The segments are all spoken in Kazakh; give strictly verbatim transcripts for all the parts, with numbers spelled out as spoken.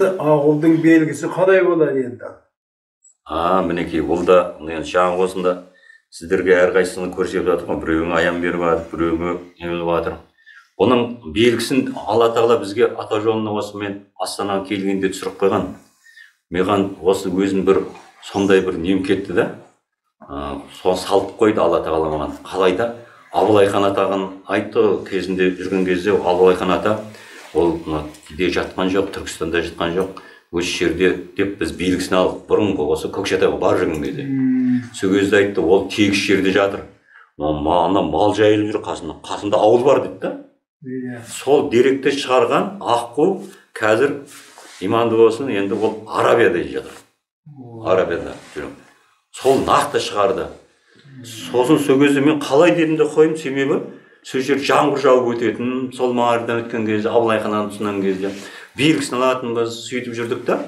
енді ақылдың белгісі қандай болады енді? А, мінекей, бұл да енді жаңа осында сіздерге әрқайсысını көрсетіп жатыр ғой, біреуің аян беріп жатыр, біреуіңе не болып жатыр. Оның белгісін Алла тағала бізге ата жолына осымен Астанаға келгенде түсіріп қойған. Маған осы өзін бір сондай бір нем кетті да, соны салып қойды Алла тағала маған. Қалайда Абылайхан атағын айтты кезінде жүрген кезде, Абылайхан ата ол кейде жатқан жоқ, Түркістанда жатқан жоқ, осы жерде деп біз белгісін алып, бұрынғы осы Көкшетауға бар жүрген кезде. Сол кезде айтты, ол тегіс жерде жатыр. Ана мал жайылып жүр, қасында, қасында ауыл бар деді да. Сол деректі шығарған Аққу қазір иманды болсын, енді ол Арабияда жатыр. Арабияда жүрем. Сол нақты шығарды. Сосын сол кезде мен қалай дедім де қойым, себебі сол жер жаңбыр жауып өтетін, сол маңайдан өткен кезде, Абылайханнан түсінген кезде белгісін алатынбыз, сөйтіп жүрдік та.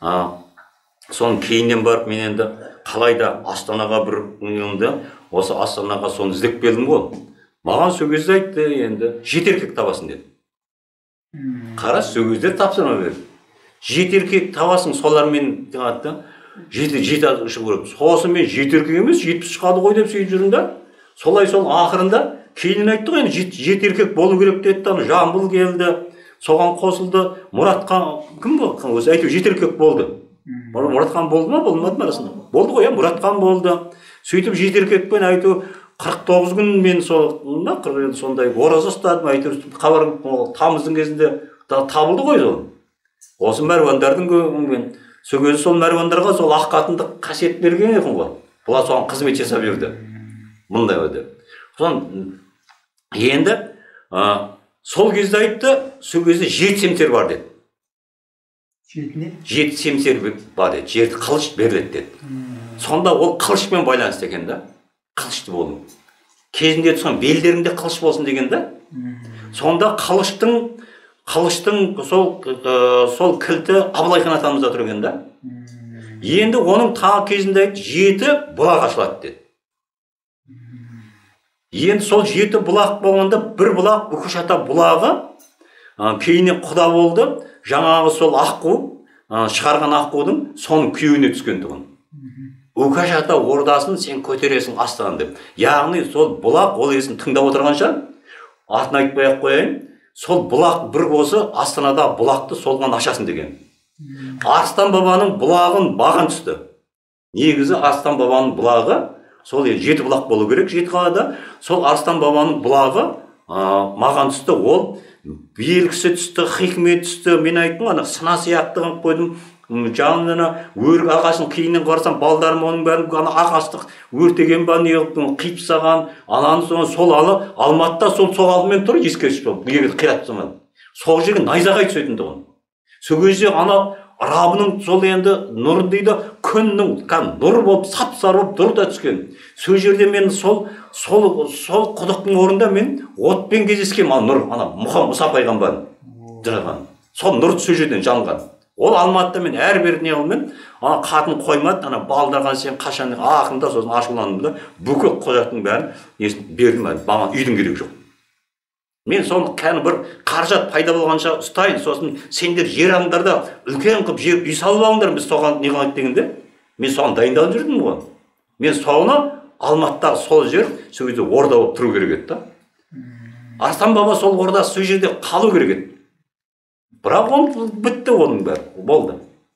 Соның кейіннен барып мен енді қалайда Астанаға бір үнемді, осы Астанаға соны іздеп келдім ғой. Маған сол кезде айтты, енді жеті еркек табасын деді. Қара, сол кезде тапсырма берді. Жеті еркек табасың, солармен атты. Жеті жеті шығып көріп. Сосын мен жеті еркек емес, жетпіс шығады ғой деп сөйтіп жүрмін да. Солай сол ақырында кейіннен айтты ғой, жеті еркек болу керек деді. Жамбыл келді, соған қосылды. Мұратхан кім болды? Өзі әйтеуір жеті еркек болды. Мұратхан болды ма, болмады ма арасында? Болды ғой, Мұратхан болды. Сөйтіп жеті еркекпен әйтеуір қырық тоғыз күн мен сондай ораза ұстадым, әйтеуір хабар тамыздың кезінде табылды ғой сол. Осы мәруандардың көңімен. Сол кезде сол мәруандарға сол ақ қатынды қасиет берген екен ғой. Бұлар соған қызмет жасап жүрді. Мұндай өте. Содан енді сол кезде айтты, сол кезде жеті семсер бар деді. Жетіне? Жеті семсер бар деді. Жеті қылыш беріледі деді. Сонда ол қылышпен байланысты екен да. Қылышты болу. Кезінде тұсқан белдеріңде қылыш болсын деген да. Сонда қылыштың қылыштың сол сол кілті Абылайхан атамызда тұр екен да. Енді оның тағы кезінде айтты, жеті бұлақ ашылады деді. Енді сол жеті бұлақ болғанда бір бұлақ Үкіш ата бұлағы кейіннен құда болды. Жаңағы сол Аққу шығарған Аққудың соның күйеуіне түскен тұғын. Үкіш ата ордасын сен көтересің Астанадан деп. Яғни сол бұлақ ол есін тыңдап отырғанша атын айтпай-ақ қояйын. Сол бұлақ бір осы Астанада бұлақты солған ашасын деген. Арыстан бабаның бұлағын баған түсті. Негізі Арыстан бабаның бұлағы сол жеті бұлақ болу керек жеті қалада. Сол Арыстан бабаның бұлағы маған түсті. Ол белгісі түсті, хикмет түсті. Мен айттым, ана сына сияқтығын қойдым. Жанына өрік ағашын кейіннен қарасам, балдарым оның бәрін ағаштық өртеген ба, неғып қиып саған, ананы соң сол алы, Алматыда сол сол алдымен тұр, ескеріш бол, егер қират заман. Сол жерге найзағай түсетін тұғын. Сол кезде ана Рабының сол енді нұр дейді, күннің нұр болып, сап-сары болып нұр да түскен. Сол жерде мен сол сол сол құдықтың орнында мен отпен кездескен, ана нұр, ана Мұса пайғамбар жырған. Сол нұр сол жерден жанған. Ол Алматыда мен әрбір не қылмен, ана қатын қоймады, ана балдырған сен қашан ақында сосын ашыландым да, бүкіл құжаттың бәрін несін бердім, маған үйдің керек жоқ. Мен соны кәні бір қаржат пайда болғанша ұстайын, сосын сендер жер алыңдарда үлкен қып жер үй салып алыңдар, біз соған не қылайық дегенде, мен соған дайындалып жүрдім ғой. Мен соны Алматыдағы сол жер, сол кезде орда болып тұру керек еді да. Арыстан баба сол орда сол жерде қалу керек еді. Бірақ ол бітті оның бәрі, болды.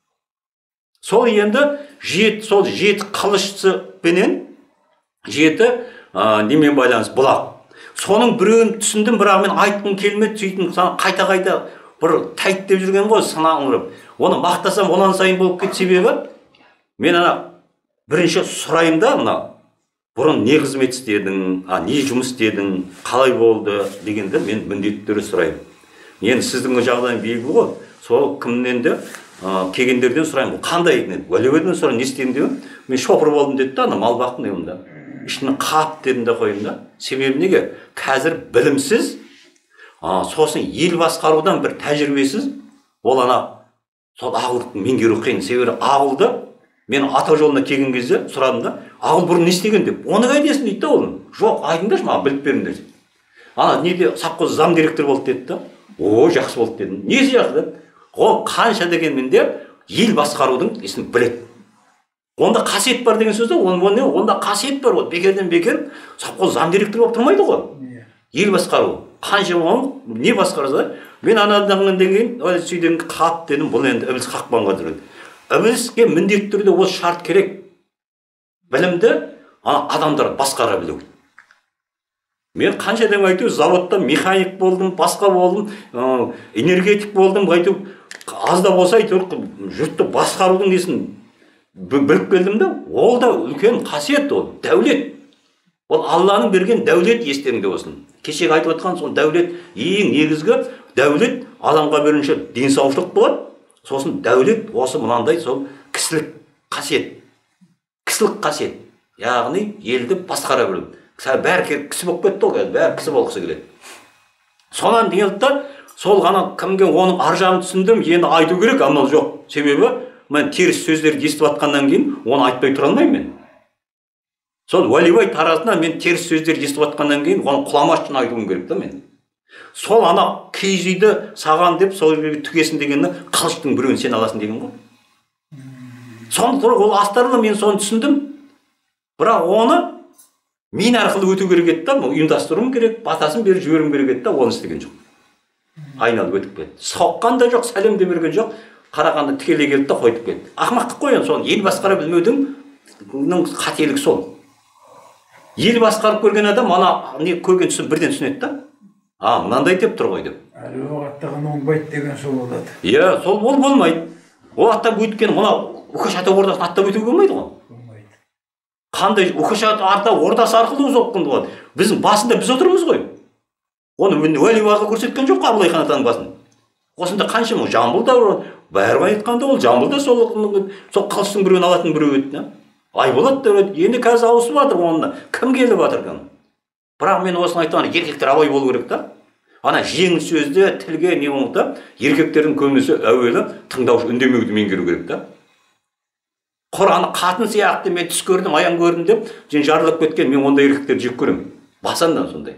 Сол енді жеті, сол жеті қылышсы пенен жеті немен байланыс бұлақ. Соның біреуін түсіндім, бірақ мен айтқым келмеді, сөйтін қайта-қайта бір тайт деп жүрген ғой, сынағым ұрып. Оны мақтасам, онан сайын болып кет себебі, мен ана бірінші сұрайым да, мына бұрын не қызмет істедің, не жұмыс істедің, қалай болды дегенде мен міндетті түрде сұрайым. Енді сіздің жағдайың белгілі ғой, сол кімнен де келгендерден сұрайым, қандай екен? Уәлеуеден сұрайым, не істедім деп, мен шопыр болдым деді да, мал бақтым дедім да. Ішіне қап дедім де қойдым да. Себебі неге? Қазір білімсіз, сосын ел басқарудан бір тәжірибесіз, ол ана сол ағылдың меңгеру қиын. Себебі ағылды мен ата жолына келген кезде сұрадым да, ағыл бұрын не істеген деп. Оны қайдесін дейді да ол. Жоқ, айтыңдаршы, маған біліп беріңдер. Ана неде совхоз зам директор болды деді да. О, жақсы болды дедім. Несі жақсы деді? ол қанша дегенмен де ел басқарудың ісін біледі. Онда қасиет бар деген сөз де, онда қасиет бар. Ол бекерден бекер совхоз зам директоры болып тұрмайды ғой. Ел басқару. Қанша ол не басқарса, мен анадан деген сөйден қап дедім, бұл енді ібіліс қақпанға жүреді. Ібіліске міндетті түрде ол шарт керек. Білімді адамдар басқара білу. Мен қанша дем айту, заводта механик болдым, басқа болдым, энергетик болдым, айту, аз да болса айту, жұртты басқарудың несін біліп келдім да, ол да үлкен қасиет, ол дәулет. Ол Алланың берген дәулет, естеріңде болсын. Кешегі айтып отқан сол дәулет, ең негізгі дәулет адамға берінші денсаулық болады, сосын дәулет осы мынандай сол кісілік қасиет. Кісілік қасиет. Яғни елді басқара білу. Бәрі кісі болып кетті ол, бәрі кісі болғысы келеді. Сонан дейілді, сол ғана кімге оның аржағын түсіндім, енді айту керек, амал жоқ. Себебі мен теріс сөздерді естіп атқаннан кейін оны айтпай тұра алмаймын мен. Сол Уәлибай тарасынан мен теріс сөздерді естіп атқаннан кейін оны құламаш үшін айтуым керек та мен. Сол ана киіз үйді саған деп сол түгесін дегенді қылыштың біреуін сен аласың деген ғой. Соны ол астарлы мен соны түсіндім. Бірақ оны мен арқылы өту керек еді да, ұйымдастыруым керек, батасын беріп жіберуім керек еді да, оны істеген жоқ. Айналып өтіп кетті. Соққан да жоқ, сәлем де берген жоқ. Қарағанда тікелей келді да қойып кетті. Ақымақтық қой енді, соны ел басқара білмеудің қателігі сол. Ел басқарып көрген адам ана не көрген түсін бірден түсінеді да. А, мынандай деп тұр ғой деп. Әлі оғаттаған оңбайды деген сол болады. Иә, сол ол болмайды. Ол аттап өткен, мына Үкіш ата ордасын аттап өтуге болмайды ғой. Болмайды. Қандай Үкіш ата ордасы арқылы соққынды ғой. Біздің басында біз отырмыз ғой. Оны Уәлибайға көрсеткен жоқ Абылай хан атаның басын. Осында қанша мың Жамбылда бәрі айтқанда ол Жамбылда сол сол қылыштың біреуін алатын біреу еді. Айболат да енді қазір ауысып жатыр онда. Кім келіп жатыр екен? Бірақ мен осыны айтамын, еркектер абай болу керек та. Ана жеңіл сөзде, тілге не болмақта, еркектердің көбінесе әуелі тыңдаушы үндемеуді меңгеру керек та. Құраны қатын сияқты мен түс көрдім, аян көрдім деп, жен жарылып кеткен, мен ондай еркектерді жек көремін. Басандан сондай.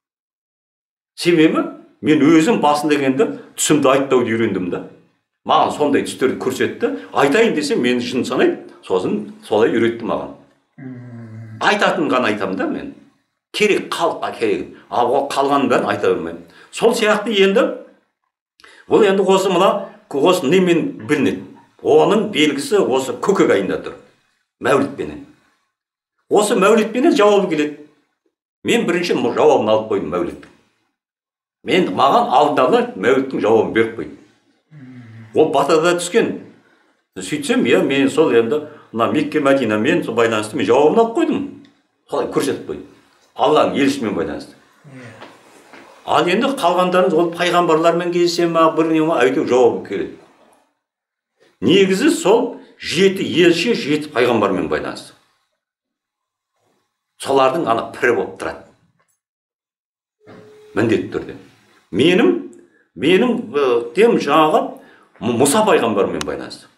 Себебі мен өзім басын дегенде түсімді айтпауды үйрендім да. Маған сондай түстерді көрсетті. Айтайын десем мені шын санайды. Сосын солай үйретті маған. Айтатын ғана айтамын да мен. Керек халыққа керек. Ал ол қалғанын бәрін айта бермеймін. Сол сияқты енді ол енді осы мына осы немен білінеді. Оның белгісі осы көкек айында тұр. Мәулітпенен. Осы мәулітпенен жауабы келеді. Мен бірінші жауабын алып қойдым мәуліттің. Мен маған алдында мәуліттің жауабын беріп қойды. Ол батада түскен. Сөйтсем, я мен сол енді мына Мекке Мәдинамен сол байланысты мен жауабын алып қойдым. Солай көрсетіп қойдым. Алланың елшісімен байланысты. Ал енді қалғандарыңыз ол пайғамбарлармен кездесе ма, бір не ма, әйтеуір жауабы келеді. Негізі сол жеті елші, жеті пайғамбармен байланысты. Солардың ана пірі болып тұрады. Міндетті түрде. Менің, менің дем жаңағы Мұса пайғамбармен байланысты.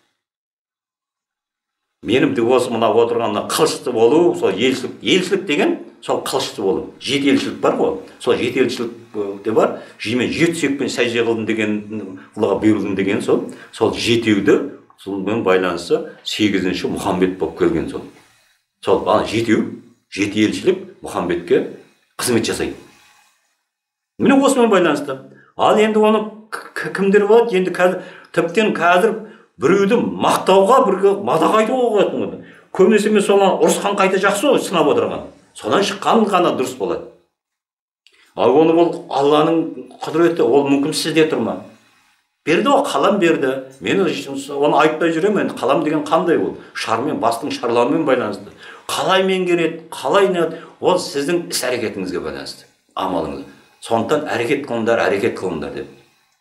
Менің де осы мына отырғанда қылышты болу, сол елшілік, елшілік деген сол қылышты болу. Жеті елшілік бар ғой. Сол жеті елшілік те бар. Жемен жеті сүйекпен сәжде қылдым деген, құлаға бұйырдым деген сол. Сол жетеуді солмен байланысты сегізінші Мұхаммед болып келген сол. Сол ана жетеу, жеті елшілік Мұхаммедке қызмет жасайды. Міне осымен байланысты. Ал енді оны кімдер болады? Енді қазір тіптен қазір біреуді мақтауға, бірге мадақ айтуға қоятын. Көбінесе мен соны ұрысқан қайта жақсы ғой, сынап отырған. Содан шыққан ғана дұрыс болады. Ал оны ол Алланың құдіреті, ол мүмкін сізде тұрма. Берді ол, қалам берді. Мен оны айтпай жүремін. Қалам деген қандай ол? Шармен, бастың шарлауымен байланысты. Қалай меңгереді, қалай не, ол сіздің іс әрекетіңізге байланысты. Амалыңыз. Сондықтан әрекет қылыңдар, әрекет қылыңдар деп.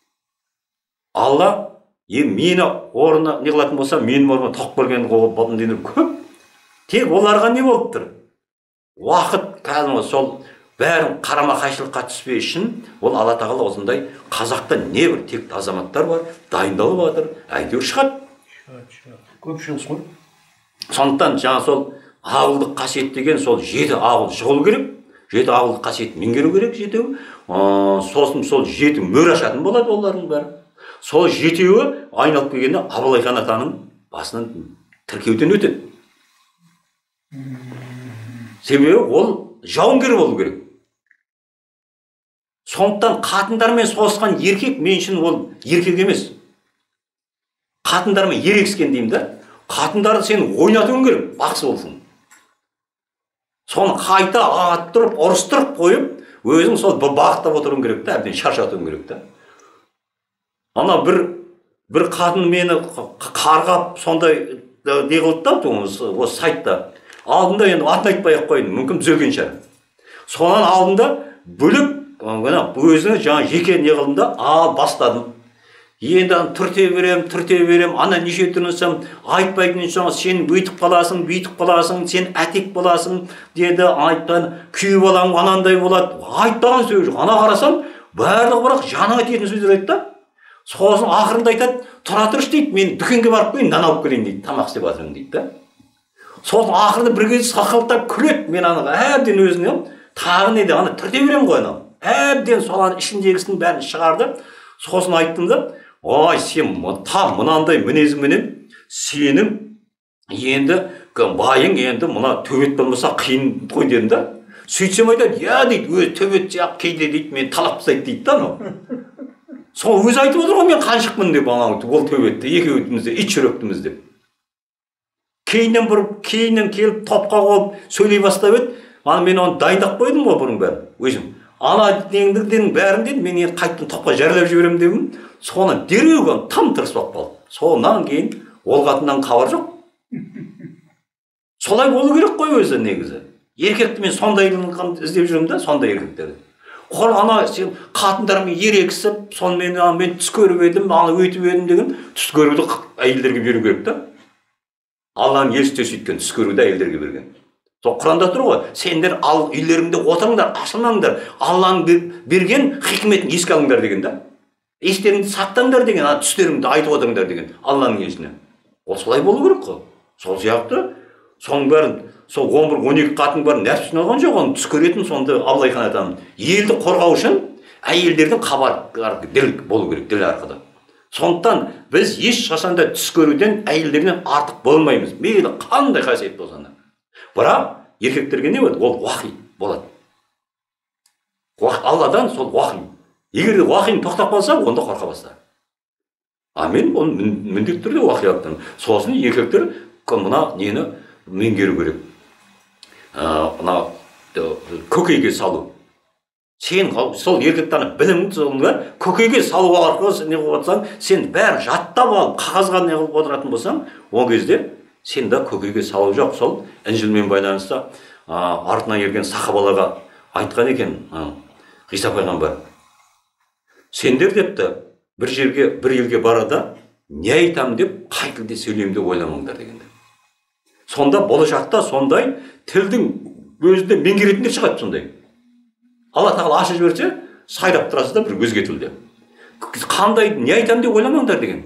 Алла мені орнына не қылатын болса, менің орныма тоқ көрген болатын көп. Тек оларға не болып тұр? Уақыт кәдімгі сол бәрін қарама қайшылыққа түспей үшін, ол Алла тағала осындай қазақта небір тек азаматтар бар, дайындалып жатыр, әйтеуір шығады. Көпшілік қой. Сондықтан жаңа сол ақылдық қасиет деген сол жеті ақыл шығыл керек. Жеті ақылдық қасиет меңгеру керек жетеу. Сосын сол жеті мөр ашатын болады олардың бәрі. Сол жетеуі айналып келгенде Абылай хан атаның басынан тіркеуден өтеді. Себебі ол жауынгер болу керек. Сондықтан қатындармен соғысқан еркек мен үшін ол еркек емес. Қатындармен ерегіскен деймін да. Қатындарды сен ойнатуың керек, бақсы болсын. Соны қайта аттырып, ұрыстырып қойып, өзің сол бақыттап отыруың керек та, әбден шаршатуың керек та. Ана бір бір қатын мені қарғап сондай не қылды да, осы сайтта. Алдында енді атын айтпай-ақ қойдым, мүмкін түзелген шығар. Сонан алдында бөліп, өзіне жаңа жеке не қылдым да, ал бастадым. Енді түрте берем, түрте берем, ана неше түрінсем, айтпайтын соң, сен бүйтіп қаласың, бүйтіп қаласың, сен әтек боласың, деді, айттан, күй балаң, анандай болады. Айтпаған сөз жоқ. Ана қарасам, барлығы бірақ жаныңа тиетін сөздер айтты да. Сосын ақырында айтады, тұра тұршы дейді, мен дүкенге барып қойын, нан алып келейін дейді, тамақ істеп жатырмын дейді да. Сосын ақырында бір кезде сақылдап күледі, мен ана әбден өзіне тағы не де, ана түрте берем ғой ана. Әбден сол ішіндегісінің бәрін шығарды. Сосын айттым да, ой, сен там мынандай мінезіңменен сенің енді байың енді мына төбет болмаса қиын ғой дедім да. Сөйтсем айтады, я дейді, өзі төбет сияқты кейде дейді, мен талап тастайды дейді да анау. Сол өзі айтып отыр ғой, мен қаншықпын деп анау ол төбетті, екеуімізде ит жүректіміз деп. Кейіннен бұрып, кейіннен келіп топқа қойып сөйлей бастап еді, ана мен оны дайындап қойдым ғой бұрын бәрін, өзім. Ана деңдердің бәрін деді, мен енді қайттым топқа жарлап жіберем дедім. Соны дереу там тырысып қалды. Содан кейін ол қатыннан хабар жоқ. Солай болу керек қой өзі негізі. Еркекті мен сондай іздеп жүрмін да, сондай еркектерді. Қол ана қатындармен ерегісіп, сонымен мен түс көріп едім, ана өйтіп едім деген түс көруді әйелдерге беру керек та. Алланың елшісі сөйткен, түс көруді әйелдерге берген. Сол Құранда тұр ғой, сендер ал үйлеріңде отырыңдар, ашылмаңдар, Алланың берген хикметін еске алыңдар деген да. Естеріңді сақтаңдар деген, түстеріңді айтып отырыңдар деген Алланың елшісіне. Ол солай болу керек қой. Сол сияқты, соның бәрін, сол он бір он екі қатын бәрін нәпсісін алған жоқ, оны түс көретін сонда Абылай хан атаның. Елді қорғау үшін әйелдердің хабар діл болу керек, діл арқылы. Сондықтан біз ешқашан да түс көруден әйелдерден артық болмаймыз. Мейлі қандай қасиет болса да. Бірақ еркектерге не болады? Ол уахи болады. Алладан сол уахи. Егер де уахиң тоқтап қалса, онда қорқа баста. А мен оны міндетті түрде уахи алыптым. Сосын еркектер мына нені меңгеру керек. Мына көкейге салу. Сен сол еркектерді біліміңді сонда көкейге салу арқылы не қылып отырсаң, сен бәрін жаттап алып, қағазға не қылып отыратын болсаң, ол кезде сен де көкейге салу жоқ. Сол Інжілмен байланысты артынан ерген сахабаларға айтқан екен Ғиса пайғамбар. Сендер депті бір жерге, бір елге барада не айтам деп, қай тілде сөйлеймін деп ойламаңдар дегенде. Сонда болашақта сондай тілдің өзінде меңгеретіндер шығады сондай. Алла тағала ашып жіберсе, сайрап тұрасыз да бір өзге тілде. Қандай не айтам деп ойламаңдар деген.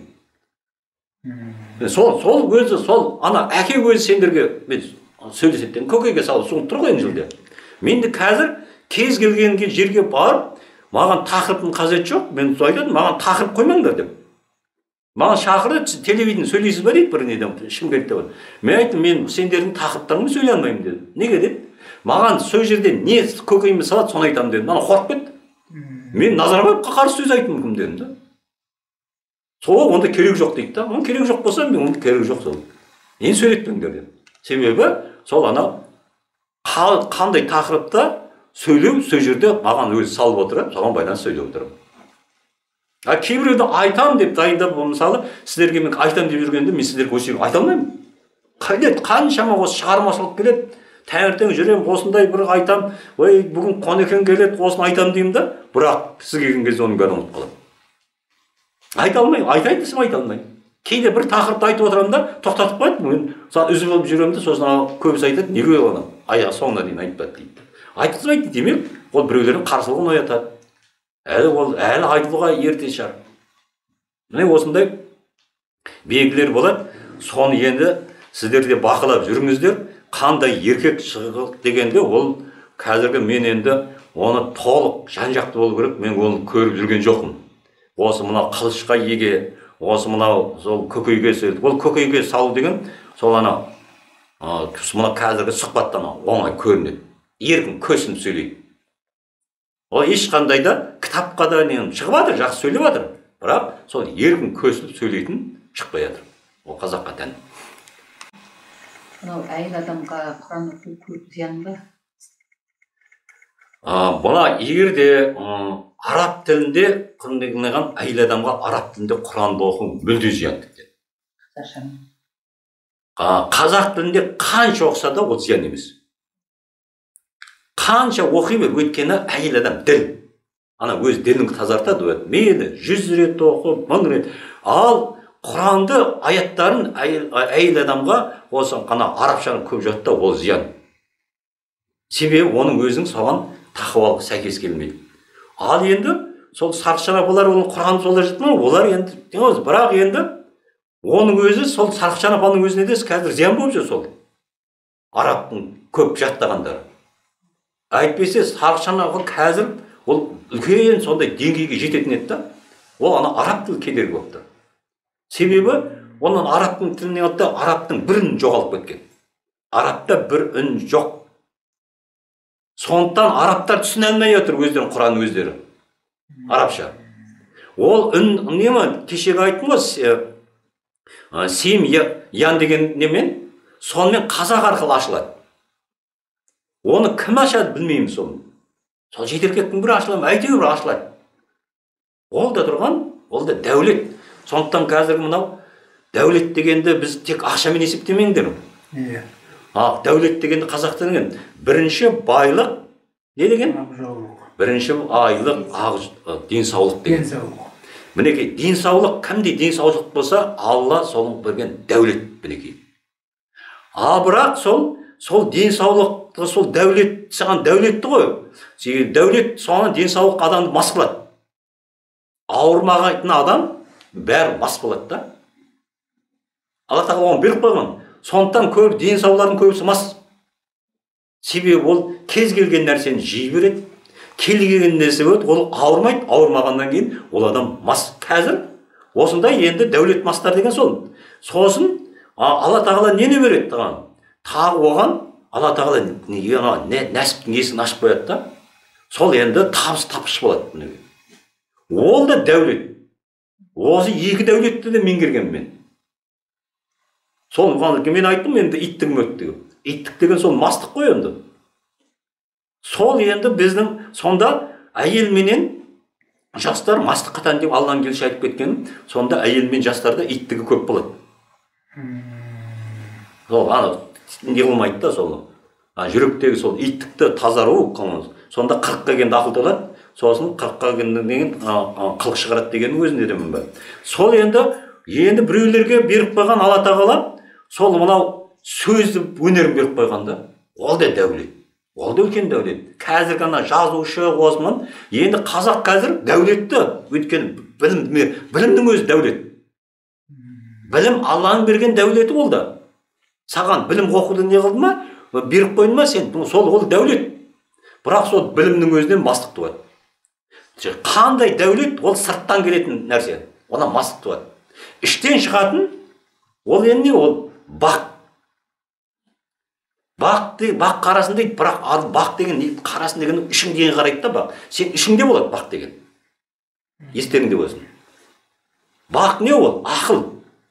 Сол, сол өзі, сол ана әке өзі сендерге сөйлесеттен көкейге салып соң тұр ғой Інжілде. Мен де қазір кез келген жерге барып, маған тақырыптың қажеті жоқ, мен айтадым, маған тақырып қоймаңдар деп. Маған шақырды, телевидение сөйлейсіз ба дейді бір неден, Шымкентте бар. Мен айттым, мен сендердің тақырыптарыңды сөйлей алмаймын деді. Неге деді? Маған сол жерде не көкейіме салады, соны айтамын дедім. Ана қорқып кетті. Мен Назарбаевқа қарсы сөз айтуым мүмкін дедім да. Сол онда керек жоқ дейді да. Оның керек жоқ болса, мен оның керек жоқ сол. Енді сөйлетпеңдер деді. Себебі сол ана қандай тақырыпта сөйлеу сол жерде маған өзі салып отырып, соған байланысты сөйлеп отырмын. А кейбіреуді айтам деп дайындап, мысалы, сіздерге мен айтам деп жүргенде, мен сіздерге өсек айта алмаймын. Келеді, қаншама осы шығармашылық келеді, таңертең жүремін, осындай бір айтам, ой, бүгін Қонекең келеді, осыны айтам деймін да, бірақ сіз келген кезде оның бәрін ұмытып қаламын. Айта алмаймын, айтайын десем айта алмаймын. Кейде бір тақырыпты айтып отырамын да, тоқтатып қояды, мен үзіп алып жүремін де, сосын көбісі айтады, неге оған аяқ соңына дейін айтпады дейді. Айтқызбайды, демек, ол біреулердің қарсылығын оятады. Әлі ол әлі айтылуға ерте шығар. Міне осындай белгілер болады. Соны енді сіздер де бақылап жүріңіздер. Қандай еркек шығып дегенде ол қазіргі мен енді оны толық жан-жақты болу керек. Мен оны көріп жүрген жоқпын. осы мынау қылышқа еге, осы мынау сол көкейге салды. Ол көкейге салу деген сол ана мына қазіргі сұхбаттан оңай көрінеді. Еркін көсініп сөйлейді. Ол ешқандай да кітапқа да не шығып жатыр, жақсы сөйлеп жатыр. Бірақ сол еркін көсініп сөйлейтін шықпай жатыр. Ол қазаққа тән. Мынау әйел адамға Құран оқу көп зиян ба? Бұна егер де араб тілінде қырындығынаған әйел адамға араб тілінде Құранды оқу мүлде зиян дейді. Қазақ тілінде қанша оқса да ол зиян емес. Қанша оқи бер, өйткені әйел адам діл. Ана өз ділін тазартады. Мейлі жүз рет оқып, мың рет. Ал Құранды аяттарын әйел адамға осы қана арабшаны көп жатта ол зиян. Себебі оның өзінің соған тақуалық сәйкес келмейді. Ал енді сол сарқшанапалар оның Құранды солай жатыр, олар енді бірақ енді оның өзі сол сарқшанапаның өзіне де қазір зиян болып жүр сол. Арабтың көп жаттағандары. Әйтпесе сарқшанапа қазір ол үлкен сондай деңгейге жететін еді. Ол ана араб тілі кедергі болыпты. Себебі оның арабтың тіліне отты арабтың бір үн жоғалып кеткен. Арабта бір үн жоқ. Сондықтан арабтар түсіне алмай отыр өздерін Құран өздері. Арабша. Ол үн неме кешегі айттым ғой, сем ян деген немен сонымен қазақ арқылы ашылады. Оны кім ашады білмейміз соны. Сол жетеркектің бір ашылады, әйтеуір ашылады. Ол да тұрған, ол да дәулет. Сондықтан қазіргі мынау дәулет дегенді біз тек ақшамен есептемеңдер. Иә. А дәулет дегенді қазақта деген бірінші байлық не деген? Бірінші айлық, денсаулық деген. Денсаулық. Мінекей, денсаулық кімде денсаулық болса, Алла соның берген дәулет мінекей. А бірақ сол сол денсаулықты, сол дәулет саған дәулетті ғой. Себебі дәулет соған денсаулық адамды мас қылады. Ауырмаған адам бәрі мас болады да. Алла тағала оны беріп қойған. Сондықтан көп денсаулықтардың көбісі мас. Себебі ол кез келген нәрсені жей береді. Келген нәрсе өт, ол ауырмайды, ауырмағаннан кейін ол адам мас. Қазір осындай енді дәулет мастар деген сол. Сосын Алла тағала нені береді таған? Тағы оған Алла тағала нәсіптің есігін ашып қояды да. Сол енді табыс тапшы болады. Ол да дәулет. Осы екі дәулетті де меңгерген мен. Сол мен айттым енді иттігім өтті. Иттік деген сол мастық қой енді. Сол енді біздің сонда әйел менен жастар мастық қатан деп Алланың келші айтып кеткен. Сонда әйел мен жастарда иттігі көп болады. Сол ана не қылмайды да сол. Жүректегі сол иттікті тазару. Сонда қырыққа келгенде ақыл толады. Сосын қырыққа келгеннен қылық шығарады деген өзінде де мен бар. Сол енді енді біреулерге беріп қойған Алла тағала сол мынау сөзді өнерін беріп қойғанда, ол да дәулет. Ол да үлкен дәулет. Қазір ғана жазушы осымен енді қазақ қазір дәулетті. Өйткені білім, білімнің өзі дәулет. Білім Алланың берген дәулеті ол да. Саған білім оқуды не қылды ма, беріп қойды ма сен, сол ол дәулет. Бірақ сол білімнің өзінен мастық туады. Қандай дәулет, ол сырттан келетін нәрсе. Ona мастық туады. Іштен шығатын, ол енді не ол? Бақ. Бақ деген, бақ қарасын дейді, бірақ бақ деген қарасын деген ішің деген қарайды да бақ. Сен ішіңде болады бақ деген. Естеріңде болсын. Бақ не ол? Ақыл.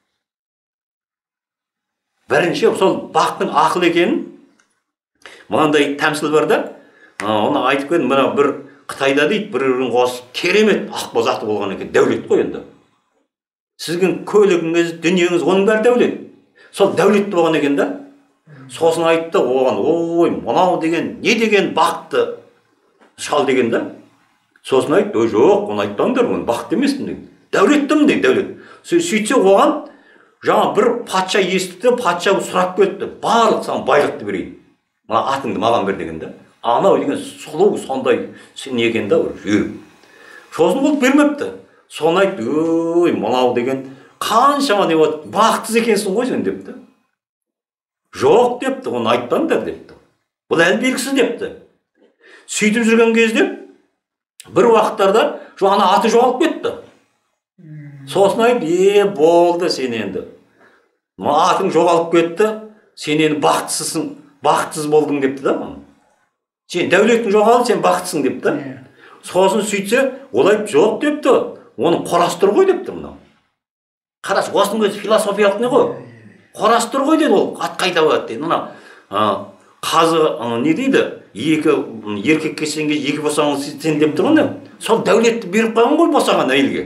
Бірінші, сол бақтың ақыл екенін, мынандай тәмсіл бар да, оны айтып көрдім, мына бір Қытайда дейді, бір-бірін қосып, керемет ақ бозақты болған екен, дәулет қой енді. Сіздің көлігіңіз, дүниеңіз, оның бәрі дәулет. Сол дәулетті болған екен да. Сосын айтты оған, ой, мынау деген, не деген бақты шал деген да. Сосын айтты, ой, жоқ, оны айтпаңдар, оны бақты емеспін деген. Дәулеттім деген, дәулет. Сөйтсе оған, жаңа бір патша естіді, патша сұрап кетті, барлық саған байлықты берейін. Мына атыңды маған бер деген да. Анау деген сұлу сондай сен екен да, жүріп. Сосын ол бермепті. Соны айтты, ой, мынау деген қаншама деп отыр, бақытсыз екенсің ғой сен депті. Жоқ депті, оны айтпаңдар депті. Бұл әлі белгісіз депті. Сөйтіп жүрген кезде бір уақыттарда ана аты жоғалып кетті. Сосын айтып, е болды сен енді. Атың жоғалып кетті, сен енді бақытсызсың, бақытсыз болдың депті да. Сен дәулетің жоғалды, сен бақытсың депті. Сосын сөйтсе, ол айтып жоқ депті. Оны қорастыр ғой депті мынау. Қараш, осының өзі философиялық не ғой? Қорастыр ғой деді ол, ат қайда болады дейді. Мына қазы не дейді? Екі еркекке сенге екі босағың сен деп тұрғанда, сол дәулетті беріп қойған ғой босаған әйелге.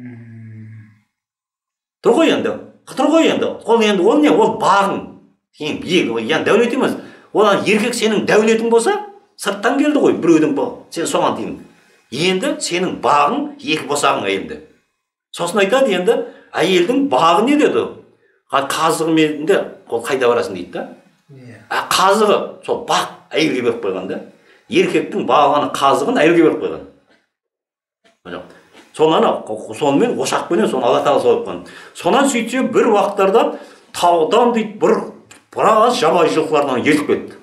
Тұр ғой енді, тұр ғой енді. Ол енді ол не? Ол бағың. Сен биік, яғни дәулет емес. Ол еркек сенің дәулетің болса, сырттан келді ғой, біреудің бол. Сен соған деймін. Енді сенің бағың екі босағың әйелді. Сосын айтады енді, әйелдің бағы не деді? Қазығы менде, ол қайда барасың дейді да? А қазығы, сол бақ әйелге беріп қойған да. Еркектің бағаны қазығын әйелге беріп қойған. Сонан сонымен ошақпенен соны Алла тағала сойып қойған. Сонан сөйтсе бір уақыттарда таудан дейді бір біраз жабайы жылқылардан ертіп кетті.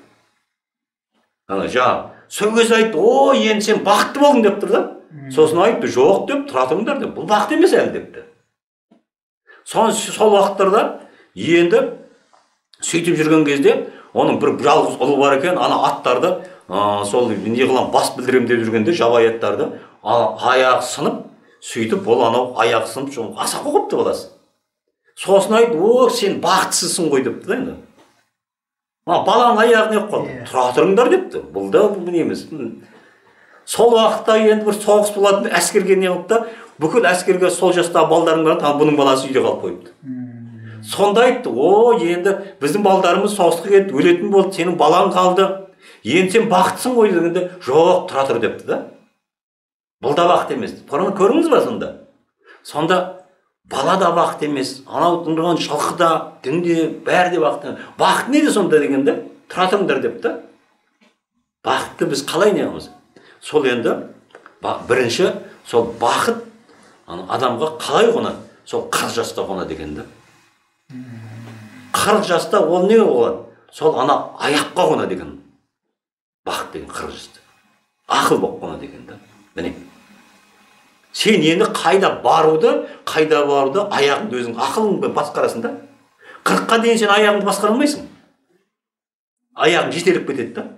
Жаңа сөз айтты, о енді сен бақытты болдың деп тұр да. Сосын айтты, жоқ деп тұра тұрыңдар деп. Бұл бақыт емес әлі депті. Сол уақыттарда енді сөйтіп жүрген кезде оның бір жалғыз ұлы бар екен, ана аттарды сол не қылам бас білдірем деп жүргенде жабайы аттарды аяғы сынып, сөйтіп ол анау аяғы сынып аса қоқыпты баласы. Сосын айтты, о сен бақытсызсың ғой депті да енді. Баланың аяғы не қылды? Тұра тұрыңдар депті. Бұл да не емес. Сол уақытта енді бір соғыс болатын әскерге не қылды, бүкіл әскерге сол жастағы балдарың бар, бұның баласы үйде қалып қойыпты. Сонда айтты, о енді біздің балдарымыз соғысқа кетті, өлетін болды, сенің балаң қалды. Енді сен бақытсың ғой дегенде, жоқ, тұра тұр депті да. Бұл да бақыт емес. Құраны көріңіз ба сонда? Сонда бала да бақыт емес, анау тұрған жылқы да, дінде, бәрі де бақыт емес. Бақыт неде сонда дегенде, тұра тұрыңдар депті. Бақытты біз қалай неғымыз? Сол енді бірінші сол бақыт адамға қалай қонады? Сол қырық жаста қонады дегенде. қырық жаста ол не болады? Сол ана аяққа қонады деген. Бақыт деген қырық жаста. Ақыл болып қонады деген да. Міне. Сен енді қайда баруды, қайда баруды аяғыңды өзің ақылыңды басқарасың да. қырыққа дейін сен аяғыңды басқара алмайсың. Аяғың жетелеп кетеді да.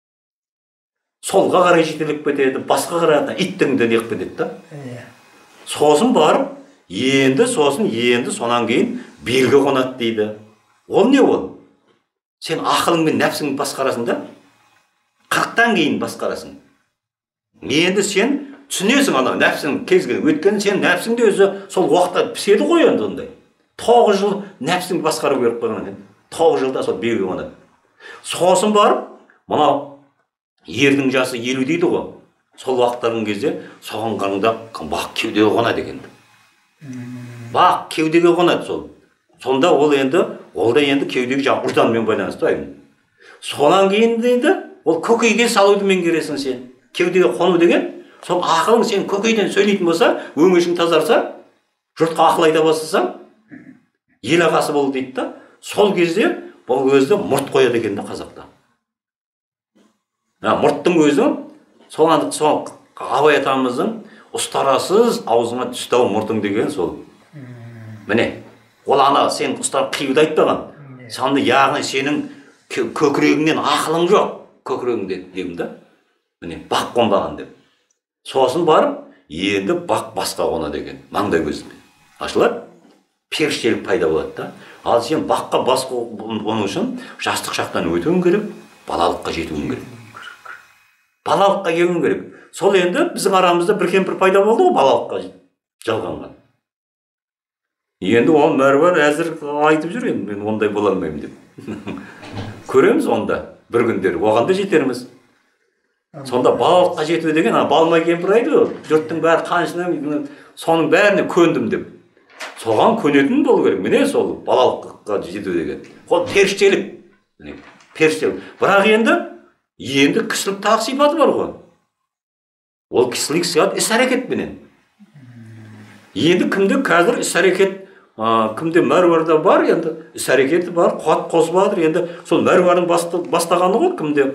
Солға қарай жетелеп кетеді, басқа қарай иттіңді неғып кетеді да. Сосын барып, енді сосын енді сонан кейін белгі қонады дейді. Ол не ол? Сен ақылыңмен нәпсіңді басқарасың да. қырықтан кейін басқарасың. Енді сен түсінесің ана нәпсің кезген өткен сен нәпсіңді өзі сол уақытта піседі ғой енді ондай. тоғыз жыл нәпсіңді басқару керек қойған екен. тоғыз жылда сол белгі қонады. Сосын барып, мынау ердің жасы елу дейді ғой. Сол уақыттардың кезде соған қараңда бақ кеудеге қонады екен. Бақ кеудеге қонады сол. Сонда ол енді, ол да енді кеудеге жаңа ұжданмен байланысты айым. Сонан кейін дейді, ол көкейге салуды меңгересің сен. Кеудеге қону деген, сол ақылың сен көкейден сөйлейтін болса, өңешің тазарса, жұртқа ақыл айта бастасаң, ел ағасы бол дейді да. Сол кезде бұл өзді мұрт қояды екен да қазақта. Мұрттың өзі, сол Абай атамыздың ұстарасыз аузыңа түсті ау мұртың деген сол. Міне, ол ана сен ұстар қиюды айтпаған. Сонда яғни сенің көкірегіңнен ақылың жоқ, көкірегіңде деймін да. Міне, бақ қонбаған деп. Сосын барып, енді бақ басқа қонады екен, маңдай көзімен. Ашылады, періштелік пайда болады да. Ал сен баққа бас қону үшін жастық шақтан өтуің керек, балалыққа жетуің керек. Балалыққа келуің керек. Сол енді біздің арамызда бір кемпір пайда болды ғой балалыққа жалғанған. Енді ол мәрвар әзір айтып жүр енді, мен ондай бола алмаймын деп. Көреміз онда бір күндер, оған да жетерміз. Сонда балалыққа жету деген, балмай кемпір айтты, жұрттың бәрі қаншына, соның бәріне көндім деп. Соған көнетін болу керек. Міне сол балалыққа жету деген. Ол періштелік. Періштелік. Бірақ енді, енді кісілік тағы сипаты бар ғой. Ол кісілік сипат іс-әрекетпенен. Енді кімде қазір іс-әрекет, кімде мәрварда бар, енді іс-әрекеті бар, қуат қосып енді сол мәрвардың бастағаны ғой, кімде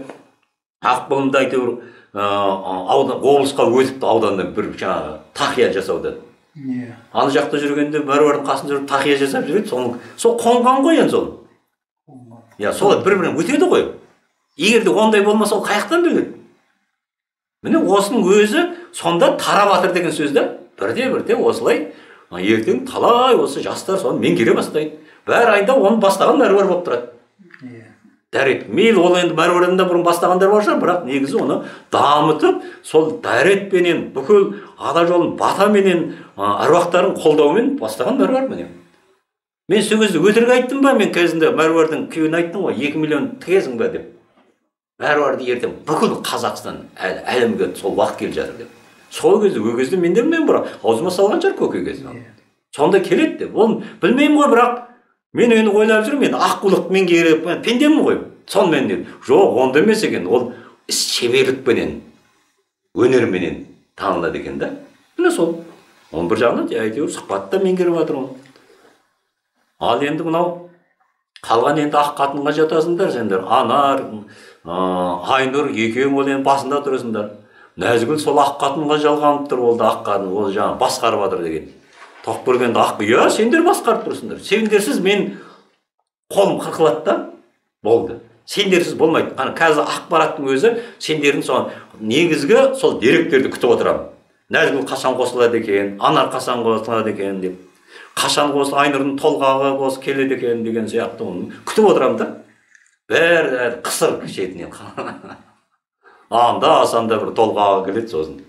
Ақбылымда әйтеуір облысқа өтіпті ауданнан бір жаңағы тақия жасауды. Иә. Аны жақта жүргенде мәруардың қасында жүріп тақия жасап жүреді. Соны сол қонған ғой енді сол. Иә, солар бір-бірінен өтеді ғой. Егер де ондай болмаса ол қаяқтан біледі? Міне осының өзі сонда тарап жатыр деген сөзді бірде-бірде осылай ертең талай осы жастар соны меңгере бастайды. Бәр айында оны бастаған мәруар болып тұрады. Дәрет. Мейлі ол енді мәруарында бұрын бастағандар бар шығар, бірақ негізі оны дамытып, сол дәретпенен, бүкіл ада жолын батаменен, аруақтарын қолдаумен бастаған мәруар міне. Мен сол кезде өтірік айттым ба, мен кезінде мәруардың күйін айттым ғой, екі миллион тігесің ба деп. Мәруарды ертең бүкіл Қазақстан әлемге сол уақыт келе жатыр деп. Сол кезде, ол кезде мен де білмеймін, бірақ аузыма салған шығар көке кезде. Сонда келеді деп. Оны білмеймін ғой, бірақ мен енді ойлап жүрмін, мен аққулық меңгеріп, пендемін ғой. Сонымен деді. Жоқ, онда емес екен. Ол іс шеберлікпенен, өнерменен танылады екен да. Міне сол. Он бір жағынан әйтеуір сұхбатта меңгеріп жатыр оны. Ал енді мынау қалған енді ақ қатынға жатасыңдар сендер. Анар, Айнұр екеуің ол енді басында тұрасыңдар. Нәзгүл сол ақ қатынға жалғанып тұр, ол да ақ қатын, ол жаңа басқарып жатыр деген. Тоқбергенді ақ, иә, сендер басқарып тұрсыңдар. Сендерсіз мен қолым қырқылады да, болды. Сендерсіз болмайды. Ана қазір ақпараттың өзі сендердің сол негізгі сол деректерді күтіп отырамын. Нәзгүл қашан қосылады екен, Анар қашан қосылады екен деп. Қашан қосыл, Айнұрдың толғағы қосып келеді екен деген сияқты оны күтіп отырамын да. Бәрі қысыр шетінен. Анда асанда бір толғағы келеді сосын.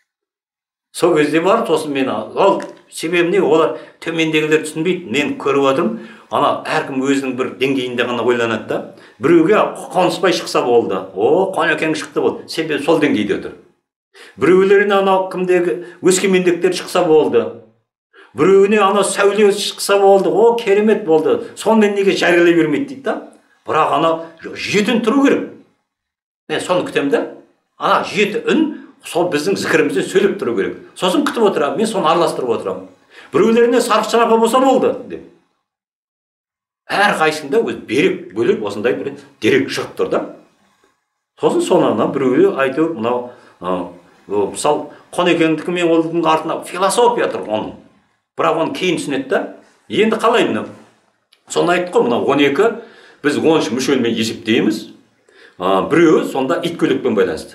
Сол кезде бар, сосын мен ол себебі не, олар төмендегілер түсінбейді. Мен көріп отырмын, ана әркім өзінің бір деңгейінде ғана ойланады да. Біреуге қоныспай шықса болды. О, Қонекең шықты болды. Себебі сол деңгейде отыр. Біреулеріне анау кімдегі өскемендіктер шықса болды. Біреуіне ана сәуле шықса болды. О, керемет болды. Сонымен неге жариялай бермейді дейді да. Бірақ ана жүйеден тұру керек. Мен соны күтемін да. Ана жеті үн сол біздің зікірімізден сөйлеп тұру керек. Сосын күтіп отырамын, мен соны араластырып отырамын. Біреулеріне сарықшанаға болса болды деп. Әр қайсында өз берек бөлек осындай бір дерек шығып тұр да. Сосын соңынан біреулер айтып, мынау мысалы Қонекеңдікі мен олардың артына философия тұр оның. Бірақ оны кейін түсінеді да. Енді қалай мынау? Соны айттық қой, мынау он екі біз он үш мүшелмен есептейміз. Біреуі сонда ит көйлекпен байланысты.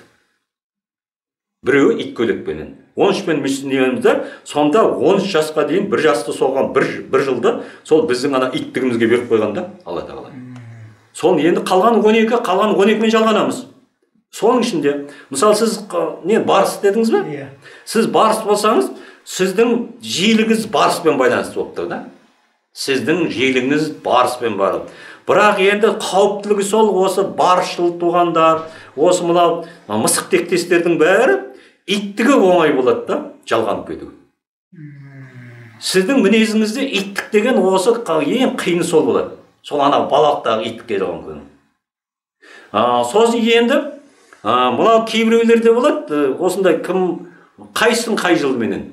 Біреуі ит көйлекпенен. он үш пен мүшелемізді сонда он үш жасқа дейін бір жасты соған бір, бір жылды сол біздің ана иттігімізге беріп қойғанда Алла тағала. Соны енді қалған он екі, қалған он екі мен жалғанамыз. Соның ішінде, мысалы сіз не барыс дедіңіз бе? Иә. Сіз барыс болсаңыз, сіздің жиілігіңіз барыспен байланысты болып тұр да. Сіздің жиілігіңіз барыспен барып. Бірақ енді қауіптілігі сол, осы барысшыл туғандар, осы мынау мысық тектестердің бәрі иттігі оңай болады да, жалғанып кету. Сіздің мінезіңізде иттік деген осы ең қиыны сол болады. Сол ана балақтағы иттікке жалған көңіл. Сосын енді мынау кейбіреулерде болады, осындай кім қайсың қай жылменен.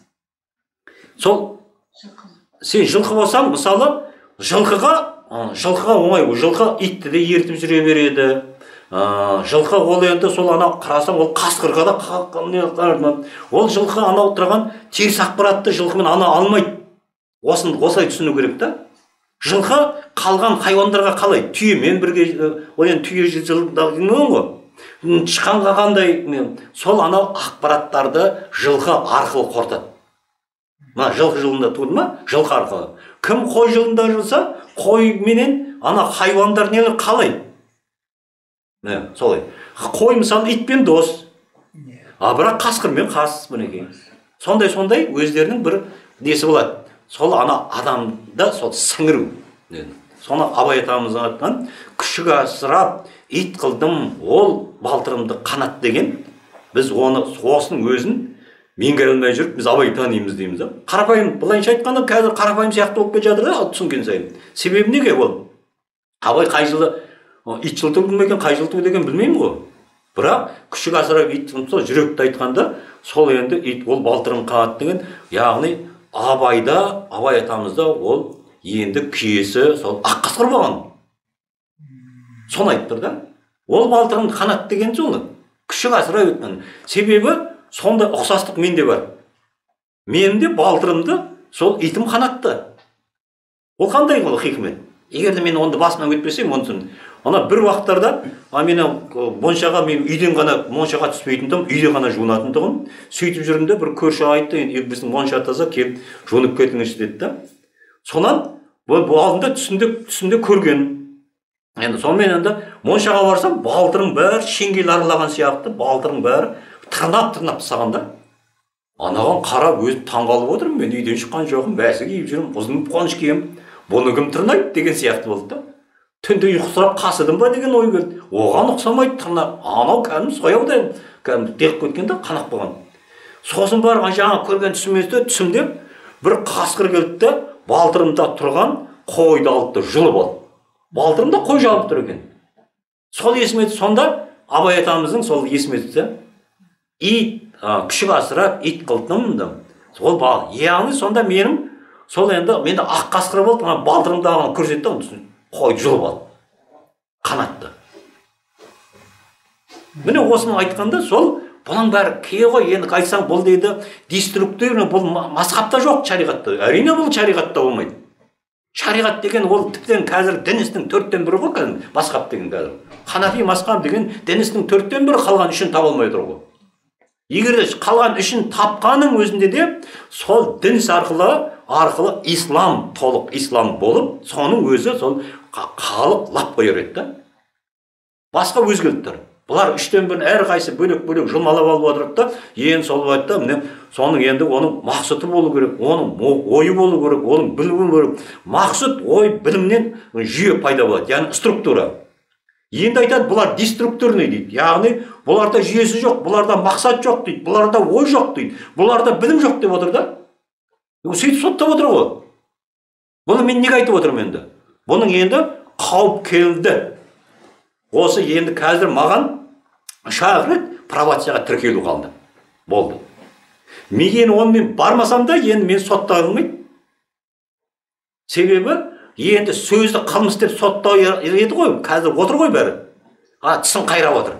Сол сен жылқы болсаң, мысалы, жылқыға жылқыға оңай, жылқы итті де ертіп жүре береді. Жылқы ол енді сол анау қарасаң, ол қасқырға да ол жылқы анау тұрған теріс ақпаратты жылқымен ана алмайды. Осыны осылай түсіну керек та. Жылқы қалған хайуандарға қалай? Түйемен бірге, ол енді түйе жылқыдағы ғой. Тышқанға қандай, сол анау ақпараттарды жылқы арқылы қорытады. Мына жылқы жылында туды ма? Жылқы арқылы. Кім қой жылында жылса, қой менен ана хайуандар нелер қалай? Міне, солай. Қой мысалы итпен дос. А бірақ қасқырмен қас мінекей. Сондай-сондай өздерінің бір несі болады. Сол ана адамда сол сіңіру. Соны Абай атамыз айтқан, күшік асырап, ит қылдым, ол балтырымды қанат деген, біз оны осының өзін меңгере алмай жүріп, біз Абай танимыз дейміз да. Қарапайым, былайынша айтқанда, қазір қарапайым сияқты болып келе жатыр да, түсінген сайын. Себебі неге ол? Абай қай жылы ит жылту білмеген, қай жылту деген білмеймін ғой. Бірақ күшік асырап ит сол жүректі айтқанда, сол енді ит ол балтырым қанат деген, яғни Абайда, Абай атамызда ол енді күйесі сол ақ қасқыр болған. Соны айтып тұр да. Ол балтырым қанат деген жолы. Күшік асырап өткен. Себебі сонда ұқсастық менде бар. Менің де балтырымды сол итім қанатты. Ол қандай ол хикмет? Егер де мен онды басынан өтпесем, онсын. Ана бір уақыттарда, а мені моншаға, мен үйден ғана моншаға түспейтіндім, үйде ғана жуынатындығым. Сөйтіп жүрімде бір көрші айтты, біздің монша таза келіп жуынып кетіңізші деді да. Сонан бұл алдында түсімде түсімде көрген. Енді сонымен енді моншаға барсам, балтырың бәрі шеңгел аралаған сияқты, балтырың бәрі тырнап-тырнап тастағанда. Анаған қарап өзім таңғалып отырмын. Мен үйден шыққан жоқпын, бәсі киіп жүрмін, ұзын қоныш киемін. Бұны кім тырнайды деген сияқты болды да. Түнде ұйқысырап қасыдым ба деген ой келді. Оған ұқсамайды тырнап. Анау кәдімгі сояудай, кәдімгі дек кеткен де қанап қалған. Сосын барған жаңа көрген түсімізде түсімде бір қасқыр келді де, балтырымда тұрған қойды алып жұлып алды. Балтырымда қой жалып тұр екен. Сол есіме сонда Абай атамыздың сол есіме түсті. Ит күшік асырап, ит қылдым. Сол бал. Яғни сонда менің сол енді менде ақ қасқыр болды, ана балтырымдағыны көрсетті, қойды жұлып алды. Қанатты. Міне осыны айтқанда сол бұның бәрі кие ғой, енді айтсаң бұл дейді деструктивный, бұл мазхабта жоқ шариғатта. Әрине бұл шариғатта болмайды. Шариғат деген ол тіптен қазір дін ісінің төрттен бірі ғой, қазір мазхаб деген қазір. Ханафи мазхаб деген дін ісінің төрттен бірі, қалған үшін таба алмай тұр ғой. Егер қалған үшін тапқаның өзінде де сол дін арқылы арқылы ислам, толық ислам болып, соның өзі сол халық лап қойыр еді. Басқа өзгеліктер. Бұлар үштен бірін әрқайсы бөлек-бөлек жылмалап алып отырып та, ең сол айтты, міне соның енді оның мақсаты болу керек, оның ойы болу керек, оның білімі керек. Мақсат, ой, білімнен жүйе пайда болады, яғни структура. Енді айтады, бұлар деструктурный дейді. Яғни бұларда жүйесі жоқ, бұларда мақсат жоқ дейді, бұларда ой жоқ дейді, бұларда білім жоқ деп отыр да. Сөйтіп соттап отыр ғой. Бұны мен неге айтып отырмын енді? Бұның енді қауіп келді. Осы енді қазір маған шағырет пробацияға тіркелу қалды. Болды. Мен онымен бармасам да, енді мен сотталмайды. Себебі енді сөзді қылмыс деп соттау еді ғой, қазір отыр ғой бәрі. А, тісін қайрап отыр.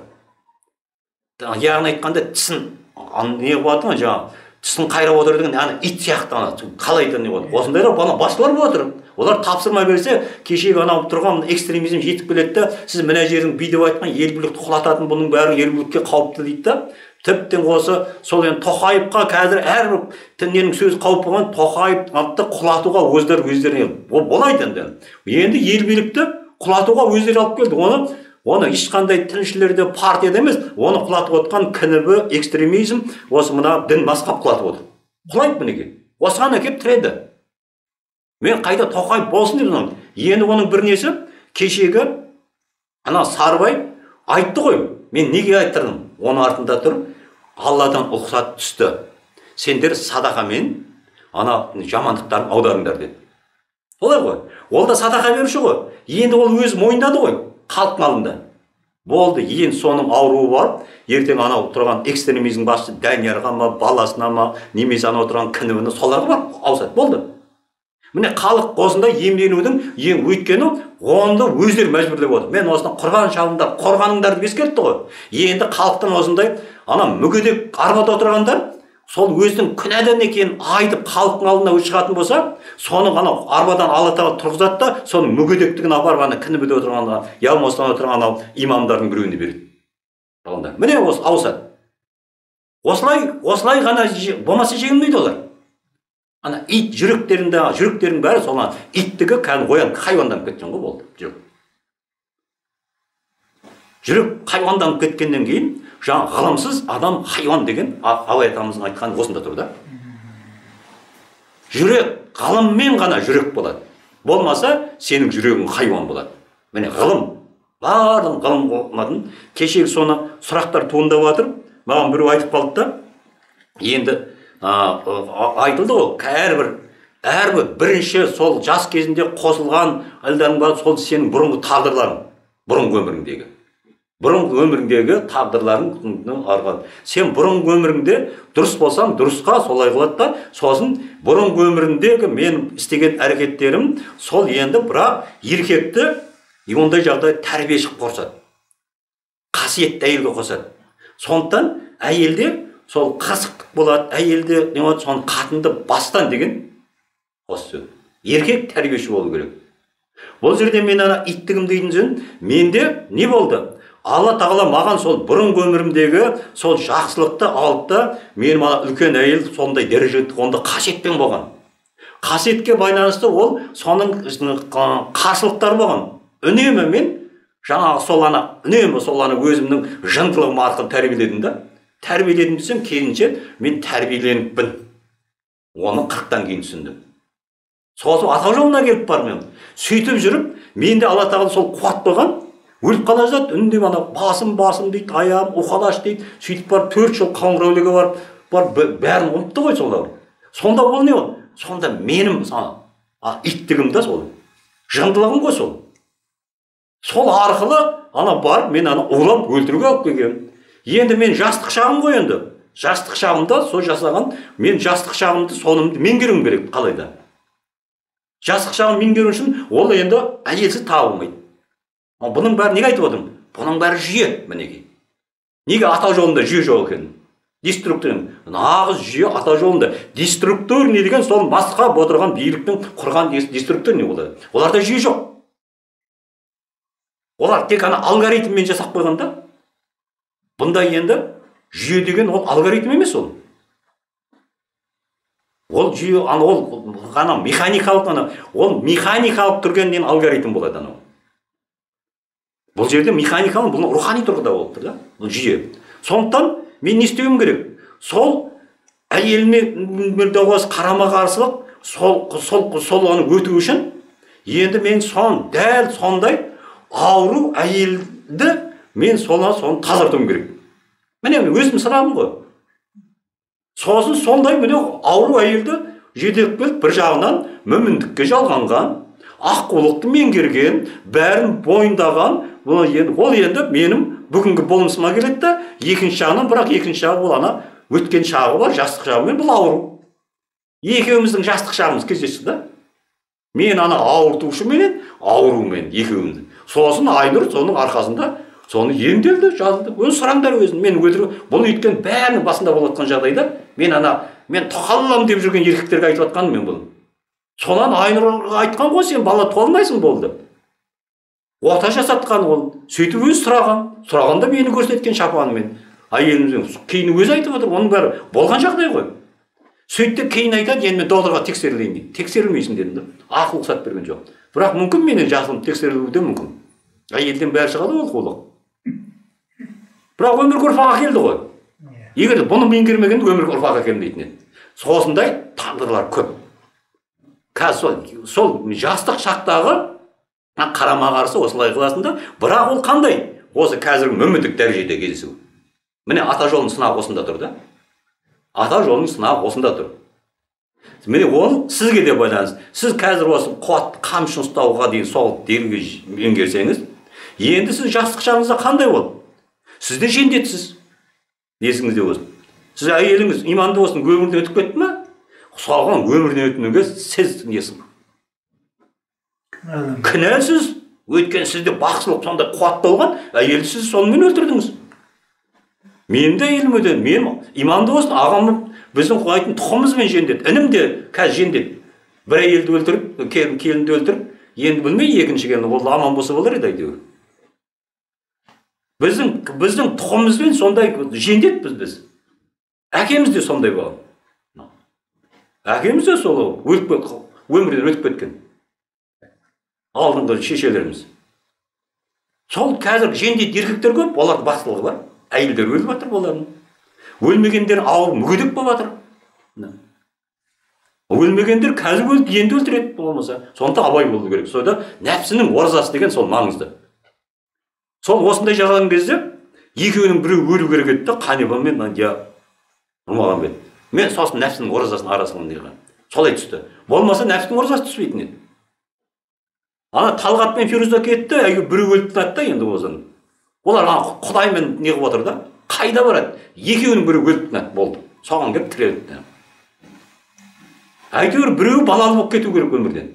Яғни айтқанда тісін не болады ма жаңа? Тісін қайрап отыр деген, ана ит сияқты ана қалай не болады? Осындайлар бана басшылар болып отыр. Олар тапсырма берсе, кешегі анау тұрған экстремизм жетіп келеді, сіз мына жердің бүйтіп айтқан ел бүлікті құлататын, бұның бәрі ел бүлікке қауіпті дейді да. Тіптен осы сол енді Тоқаевқа қазір әрбір тінненің сөз қауіп болған, Тоқаев атты құлатуға өздері өздеріне болайды енді. Енді ел бүлікті құлатуға өздері алып келді. Оны оны ешқандай тіншілерде партияда емес, оны құлатып отқан КНБ, экстремизм, осы мына дін мазхаб құлатып отыр. Құлайды мінеке. Осыған әкеп тіреді. Мен қайта Тоқаев болсын деп соң. Енді оның бір несі кешегі ана Сарыбай айтты ғой. Мен неге айттырдым? Оның артында тұр, Алладан ұлқсат түсті. Сендер садақамен ана жамандықтарын аударыңдар деді. Олай ғой. Ол да садақа беруші ғой. Енді ол өзі мойындады ғой. Халықтың алдында. Болды, ең соның ауруы бар. Ертең анау тұрған экстремизм басшы Даниярға ма, баласына ма, немесе анау тұрған КНБ-ні соларға бар. Ауысады. Болды. Міне халық осында емленудің ең өйткені онды өздері мәжбүрлеп отыр. Мен осыны құрған шалындар, қорғаныңдарды ескертті ғой. Енді халықтың осындай ана мүгедек арбада отырғандар сол өзінің күнәдан екенін айтып халықтың алдына шығатын болса, соны анау арбадан алатаға тұрғызады да, соның мүгедектігін апарып ана КНБ-де отырғанға, я осыдан отырған анау имамдардың біреуіне береді. Міне осы ауысады. Осылай, осылай ғана болмаса жеңілмейді олар. Ана ит жүректерінде, жүректердің бәрі соны иттігі кәдімгі оян хайуанданып кеткен ғой болды. Жүрек. Жүрек хайуанданып кеткеннен кейін, жаңа ғаламсыз адам хайуан деген Абай атамыздың айтқан осында тұр да. Жүрек ғылыммен ғана жүрек болады. Болмаса, сенің жүрегің хайуан болады. Міне ғылым, бардың ғылым болмадың. Кешегі соны сұрақтар туындап жатыр. Маған біреу айтып қалды да. Енді айтылды ғой, әрбір әрбір бірінші сол жас кезінде қосылған әлдәнің бар, сол сенің бұрынғы тағдырларың, бұрынғы өміріңдегі. Бұрынғы өміріңдегі тағдырларың арған. Сен бұрынғы өміріңде дұрыс болсаң, дұрысқа солай қылады да, сосын бұрынғы өміріңдегі мен істеген әрекеттерім сол енді бірақ еркекті ондай жағдай тәрбиеші қосады. Қасиетті әйелге қосады. Сондықтан әйелде сол қырсықтық болады, әйелді не болады, соны қатынды бастан деген осы сөз. Еркек тәрбиеші болу керек. Бұл жерде мен ана иттігім дейтін сөз, менде не болды? Алла тағала маған сол бұрынғы өмірімдегі сол жақсылықты алды да, мен ана үлкен әйел сондай дәрежеде, онда қасиетпен болған. Қасиетке байланысты ол соның қарсылықтары болған. Үнемі мен жаңағы сол ана, үнемі сол ана өзімнің жындылығым арқылы тәрбиеледім да. Тәрбиеледім десем, кейінше мен тәрбиеленіппін. Оны қырықтан кейін түсіндім. Сосын ата жолына келіп бармын. Сөйтіп жүріп, менде Алла тағала сол қуат болған. Өліп қала жатады, үндеп ана басым басым дейді, аяғым уқалаш дейді. Сөйтіп барып төрт жыл Қоңыраулиге барып, барып бәрін ұмытты ғой солар. Сонда ол не ол? Сонда менің иттігім да сол. Жындылығым ғой сол. Сол арқылы ана барып мен ана ұлап өлтіруге алып келгенмін. Енді мен жастық шағым ғой енді. Жастық шағымда сол жасаған, мен жастық шағымды сонымды меңгеруім керек қалайда. Жастық шағым меңгеру үшін ол енді әйелсіз табылмайды. Бұның бәрі неге айтып отырмын? Бұның бәрі жүйе, мінекей. Неге ата жолында жүйе жоқ екен? Деструктор. Нағыз жүйе ата жолында. Деструктор не деген сол масқа отырған биліктің құрған деструктор не болады? Оларда жүйе жоқ. Олар тек ана алгоритммен жасап қойған да. Бұнда енді жүйе деген ол алгоритм емес ол. Ол жүйе, ана ол ғана механикалық ана, ол механикалық түргеннен алгоритм болады анау. Бұл жерде механикалық, бұл рухани тұрғыда болып тұр да, бұл жүйе. Сондықтан мен не істеуім керек? Сол әйеліме қарама қарсылық, сол сол сол оны өту үшін енді мен сон дәл сондай ауру әйелді мен соны соны тазартуым керек. Міне өзім сұрағым ғой. Сосын сондай міне ауру әйелді жетелеп келіп бір жағынан мүміндікке жалғанған, аққулықты меңгерген, бәрін бойындаған, ол енді менің бүгінгі болмысыма келеді да, екінші жағынан, бірақ екінші жағы ол ана өткен шағы бар, жастық жағымен бұл ауру. Екеуміздің жастық шағымыз кездесті да. Мен ана ауыртушыменен, аурумен екеумізді. Сосын Айнұр соның арқасында соны емделді, жазылды. Өз сұраңдар өзін, мен өтірік. Бұл өткен бәрінің басында болатқан жағдайда, мен ана, мен тоқалам деп жүрген еркектерге айтып атқаным мен бұл. Сонан Айнұрға айтқан ғой, сен бала туалмайсың болды. Ота жасатқан ол, сөйтіп өз сұраған, сұрағанда мені көрсеткен шапанымен. Әйеліміздің кейін өзі айтып отыр, оның бәрі болған жағдай ғой. Сөйтті кейін айтады, енді мен докторға тексерілейін дейді. Тексерілмейсің дедім да. Ақыл рұқсат берген жоқ. Бірақ мүмкін менен жасым тексерілуі де мүмкін. Әйелден бәрі шығады ол қулық. Бірақ өмірге ұрпақ әкелді ғой. Егер бұны меңгермегенде өмірге ұрпақ әкелмейтін еді. Осындай тағдырлар көп. Қазір сол жастық шақтағы қарама қарсы осылай қыласында, бірақ ол қандай? Осы қазіргі мүмкіндік дәрежеде кездесу. Міне ата жолының сынағы осында тұр да. Ата жолының сынағы осында тұр. Міне ол сізге де байланысты. Сіз қазір осы қуатты қамшыны ұстауға дейін сол дерге меңгерсеңіз, енді сіз жастық шағыңызда қандай болды? Сіз де жендетсіз. Есіңізде болсын. Сіз әйеліңіз иманды болсын, өмірден өтіп кетті ме? Соған өмірден өтуге сіз несің? Кінәсіз. Өйткені сізде бақсылық сондай қуатты болған, әйелді сіз сонымен өлтірдіңіз. Мен де әйелім өтеді. Мен иманды болсын, ағам біздің қуайтын тұқымызбен жендет. Інім де қазір жендет. Бір әйелді өлтіріп, келінді өлтіріп, енді білмей екінші келін ол аман болса болар еді әйтеуір. Біздің біздің тұқымымызбен сондай жендетпіз біз. Әкеміз де сондай болған. Әкеміз де сол өліп кеткен, өмірден өтіп кеткен. Алдыңғы шешелеріміз. Сол қазір жендет еркектер көп, олардың бақсылығы бар. Әйелдер өліп жатыр олардың. Өлмегендер ауыр мүгедек болып жатыр. Өлмегендер қазір өліп, енді өлтіреді болмаса. Сонда абай болу керек. Сонда нәпсінің оразасы деген сол маңызды. Сол осындай жағдайған кезде екеуінің біреу өлу керек еді де, Қанипа мен Нұрмағамбет. Мен сосын нәпсінің оразасының арасынан деген. Солай түсті. Болмаса нәпсінің оразасы түспейтін еді. Ана Талғат пен Фируза кетті, біреу өліп тынады да енді осыны. Олар Құдаймен не қылып отыр да, қайда барады? Екеуінің біреу өліп тынады, болды. Соған келіп тірелді. Әйтеуір біреу балалы болып кету керек өмірден.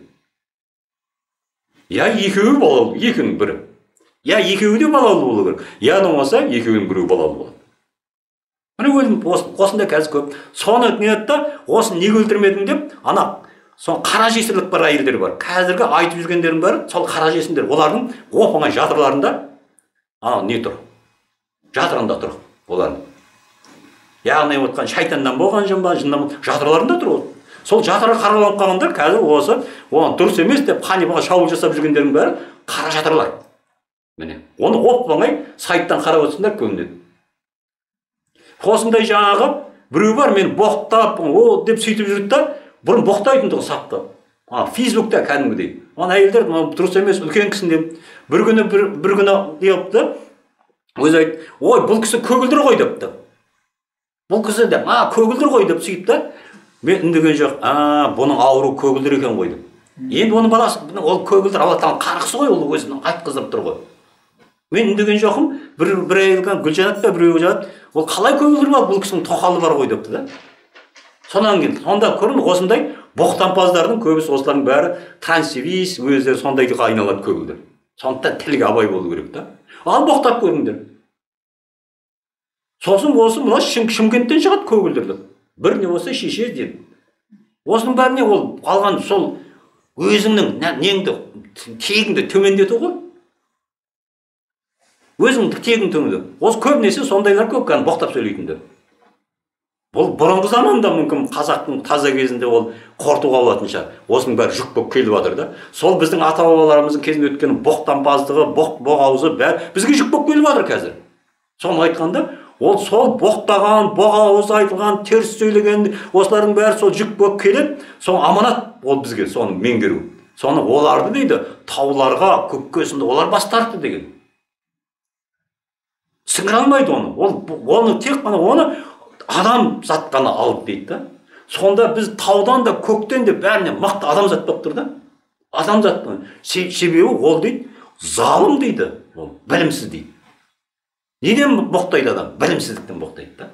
Я екеуі балалы, екеуінің бірі. Я екеуі де балалы болу керек. Я болмаса екеуінің біреу балалы болады. міне өзім осындай қазір көп. Соны не етті, осыны неге өлтірмедің деп, ана сол қара жесірлік бар әйелдер бар. Қазіргі айтып жүргендердің бәрі сол қара жесіндер. Олардың оп-оңай жатырларында ана не тұр? Жатырында тұр олардың. Яғни отқан шайтаннан болған жын ба, жыннан жатырларында тұр ол. Сол жатырға қараланып қалғандар қазір осы оған дұрыс емес деп ханифаға шабуыл жасап жүргендердің бәрі қара жатырлар. Міне, оны оп-оңай сайттан қарап отырсыңдар көрінеді. Осындай жаңағы біреу бар, мен боқтап, о деп сөйтіп жүрді да, бұрын боқтайтындығы сақты. А Фейсбукта кәдімгідей. Ана әйелдер дұрыс емес, үлкен кісін деп. Бір күні бір, бір күні депті. Өзі айтты, ой, бұл кісі көгілдір ғой депті. Бұл кісі деп, а көгілдір ғой деп сөйтті. Мен үндеген жоқ, а бұның ауру көгілдір екен ғой деп. Енді оның баласы, ол көгілдір Алла тағаланың қарғысы ғой, ол өзінің айтқызып тұр ғой. Мен үндеген жоқым, бір бір әйелген Гүлжанат па біреу жатты. Ол қалай көгілдір бар, бұл кісінің тоқалы бар ғой депті да. Сонан кейін, сонда көрдің осындай боқтампаздардың көбісі осылардың бәрі трансвиз, өздері сондайға айналады көгілдір. Сондықтан тілге абай болу керек та. Ал боқтап көріңдер. Сосын осы мына Шымкенттен шығады көгілдірлік. Бір не болса шеше деді. Осының бәріне ол алған сол өзіңнің неңді тегіңді төмендету ғой. Өзіңді тегің төмендету. Осы көбінесе сондайлар көп кән боқтап сөйлейтіндер. Бұл бұрынғы заманда мүмкін қазақтың таза кезінде ол қортуға болатын шығар. Осының бәрі жүк болып келіп жатыр да. Сол біздің ата-бабаларымыздың кезінде өткен боқтампаздығы, боқ боқ аузы бәрі бізге жүк болып келіп жатыр қазір. Соны айтқанда, ол сол боқтаған, боқ ауызы айтылған, теріс сөйлеген, осылардың бәрі сол жүк болып келеді. Сол аманат ол бізге соны меңгеру. Соны оларды дейді, тауларға, көкке сынды олар бас тартты деген. Сіңіре алмайды оны. Ол оны тек қана оны адам зат қана алып дейді да. Сонда біз таудан да көктен де бәріне мықты адам зат болып тұр да. Адам зат. Себебі ол дейді, залым дейді, ол білімсіз дейді. Неден боқтайды адам? Білімсіздіктен боқтайды да.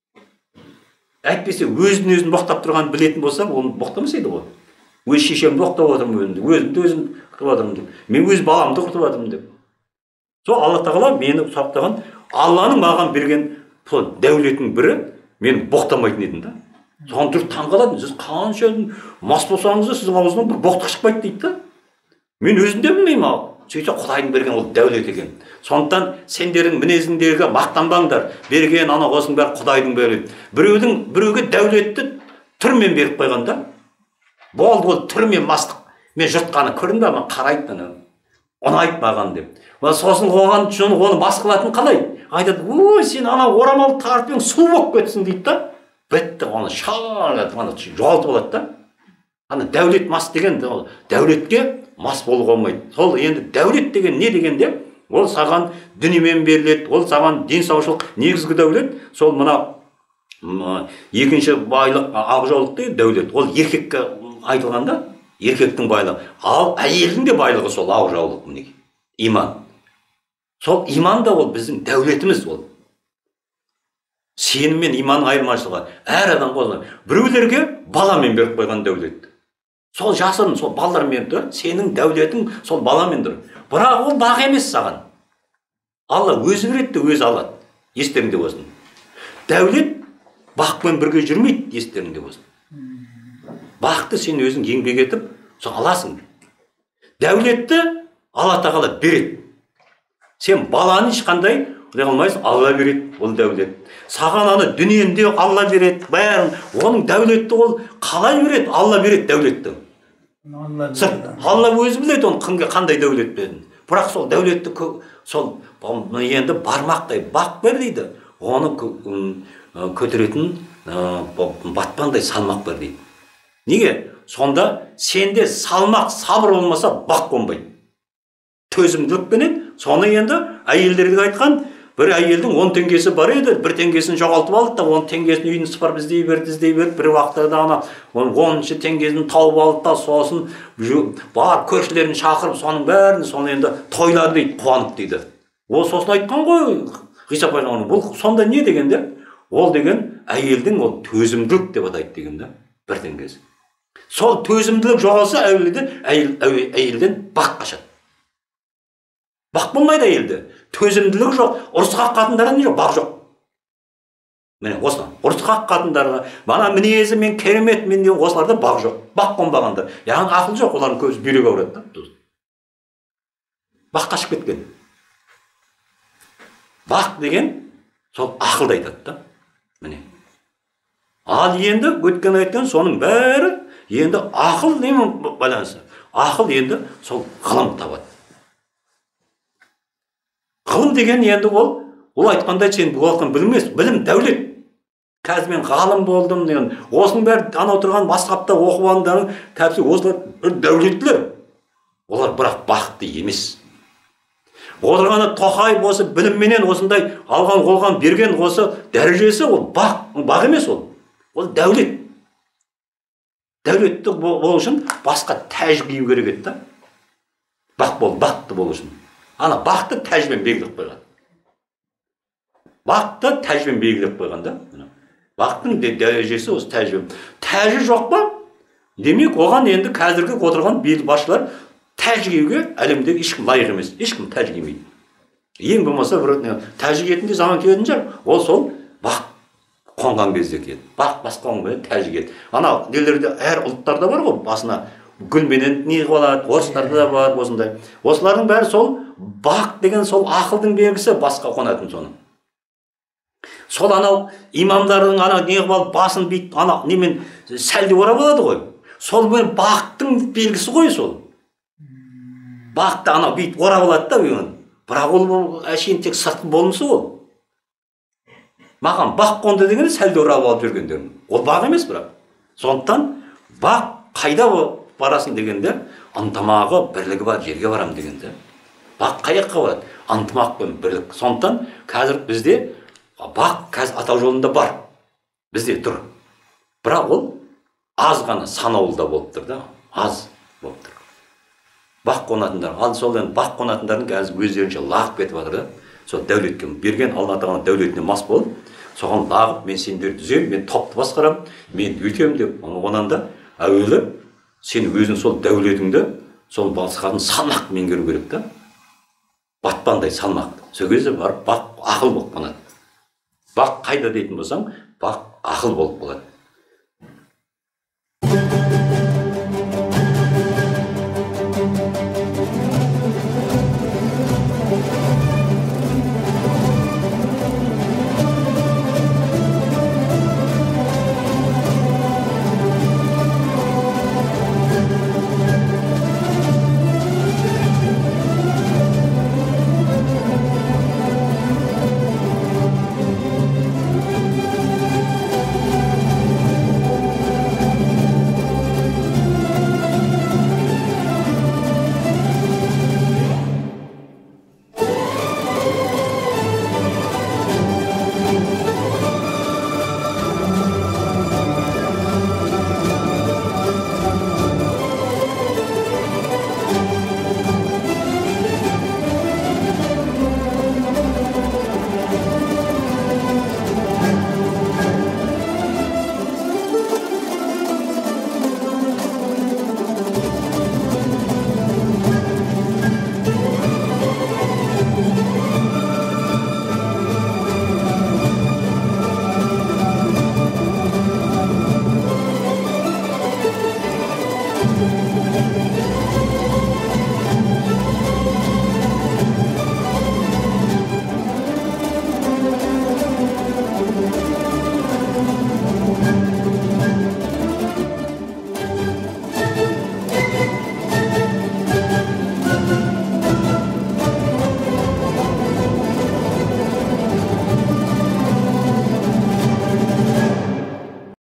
Әйтпесе өзін өзін боқтап тұрған білетін болса, оны боқтамасайды ғой. Өз шешемді боқтап отырмын өзімді, өзімді өзім құртып отырмын деп. Мен өз баламды құртып отырмын деп. Сол Алла тағала мені сақтаған, Алланың маған берген дәулетінің бірі мені боқтамайтын едім да. Соған тұрып таңғаладым. Сіз қанша мас болсаңыз да сіздің аузынан бір боқтық шықпайды дейді да. Мен өзім де білмеймін ау. Сөйтсе Құдайдың берген ол дәулет екен. Сондықтан сендердің мінезіңдегі мақтанбаңдар. Берген ана осының бәрі Құдайдың дәулеті. Біреудің біреуге дәулетті түрмен беріп қойғанда, болды ол түрмен мастық. Мен жұртқаны көрдім бе, мен қарайды мені. Ұнайды маған деп. Сосын оған жөн оны мас қылатын қалай? Айтады, ой, сен ана орамал тартпен су болып кетсің дейді да. Бітті, оны шағалады, оны жоғалтып алады да. Ана дәулет мас деген, дәулетке мас болуға болмайды. Сол енді дәулет деген не дегенде, ол саған дүниемен беріледі, ол саған денсаушылық, негізгі дәулет, сол мына екінші байлық, ақжаулық дейді дәулет. Ол еркекке айтылғанда, еркектің байлығы. Ал әйелдің де байлығы сол ақжаулық мінеки. Иман. Сол иман да ол біздің дәулетіміз ол. Сенім мен иманның айырмашылығы. Әр адам қолына. Біреулерге баламен беріп қойған дәулет. Сол жасырын, сол балалармен тұр. Сенің дәулетің сол баламен тұр. Бірақ ол бақ емес саған. Алла өзі береді, өзі алады. Естеріңде болсын. Дәулет бақпен бірге жүрмейді, естеріңде болсын. Бақты сен өзің еңбек етіп, сол аласың. Дәулетті Алла тағала береді. Сен баланы ешқандай қылмайсың, Алла береді, ол дәулет. Саған аны дүниенде Алла береді, бәрін. Оның дәулетті ол қалай береді? Алла береді дәулетті. Алла өзі біледі оның кімге қандай дәулет бердін. Бірақ сол дәулетті сол енді бармақтай бақ бер дейді. Оны көтеретін батпандай салмақ бер дейді. Неге? Сонда сенде салмақ, сабыр болмаса бақ қонбайды. Төзімділікпенен соны енді әйелдерге айтқан, бір әйелдің он теңгесі бар еді, бір теңгесін жоғалтып алды да, он теңгесін үйін сыпырып іздей берді, іздей берді, бір уақытта да ана оныншы теңгесін тауып алды да, сосын бар көршілерін шақырып, соның бәрін соны енді тойлады дейді, қуанып дейді. Ол сосын айтқан ғой, Ғиса пайғамбар, бұл сонда не дегенде? Ол деген әйелдің ол төзімділік деп атайды дегенде, бір теңгесі. Сол төзімділік жоғалса әйелден бақ қашады. Бақ болмайды әйелді. Төзімділік жоқ, ұрысқа қатындардан жоқ, бақ жоқ. міне осылар ұрысқақ қатындарға мана мінезі мен керемет мен деген осыларда бақ жоқ, бақ қонбағандар, яғни ақыл жоқ, олардың көбісі бүйрек ауырады да, бақ қашып кеткен. Бақ деген сол ақылды айтады да, міне. Ал енді өткен айтқан соның бәрі енді ақыл немен байланысты? Ақыл енді сол ғылым табады. Ғылым деген енді ол, ол айтқандай сен болған білім емес, білім дәулет. Қазір мен ғалым болдым деген, осының бәрі анау тұрған масқапта оқып алғандарың тәпсір, осылар дәулеттілер. Олар бірақ бақытты емес. Отырғаны Тоқаев осы білімменен осындай алған қолған берген осы дәрежесі, ол бақ, бақ емес ол. Ол дәулет. Дәулетті болу үшін басқа тәжбие керек еді да. Бақ бол, бақытты болу үшін. Ана бақты тәжбен белгілеп қойған. Бақты тәжбен белгілеп қойған да. Бақтың дәрежесі осы тәжбен. Тәжі жоқ па? Демек оған енді қазіргі отырған бел басшылар тәжігеуге әлемдегі ешкім лайық емес. Ешкім тәжігемейді. Ең болмаса бір тәжігетінде zaman келетін шығар. Ол сол бақ қонған кезде келеді. Бақ басқа қонған тәжігет. Ана нелерде әр ұлттарда бар ғой, басына гүлменен не болады, орыстарда да бар осындай. Осылардың бәрі сол бақ деген сол ақылдың белгісі, басқа қонатын соны. Сол анау имамдардың ана не қылып басын бит ана немен сәлде орап алады ғой. Сол мен бақтың белгісі ғой сол. Бақты ана бит орап алады да үйін. Бірақ ол әшейін тек сыртқы болмысы ол. Маған бақ қонды деген сәлде орап алып жүргендерім. Ол бақ емес бірақ. Сондықтан бақ қайда барасың дегенде, ынтымағы бірлігі бар жерге барам дегенде. Бақ қаяққа барады? Ынтымақ пен бірлік. Сондықтан қазір бізде бақ қазір атау жолында бар. Бізде тұр. Бірақ ол аз ғана санаулыда болып тұр да. Аз болып тұр. Бақ қонатындар. Ал сол енді бақ қонатындардың қазір өздерінше лағып кетіп жатыр да. Сол дәулетке берген Алла тағала дәулетіне мас болып, соған лағып, мен сендерді түзем, мен топты басқарам, мен өтем деп, онан да әуелі сен өзің сол дәулетіңді, сол басқарын салмақ меңгеру керек та. Батпандай салмақ. Сол кезде барып бақ ақыл болып қонады. Бақ қайда дейтін болсаң, бақ ақыл болып болады.